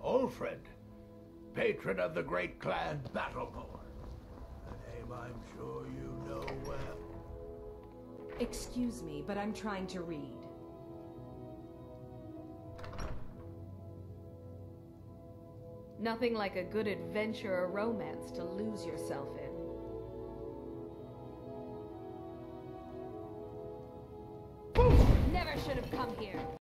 Ulfred, patron of the great clan Battleborn. A name I'm sure you know well. Excuse me, but I'm trying to read. Nothing like a good adventure or romance to lose yourself in. Never should have come here.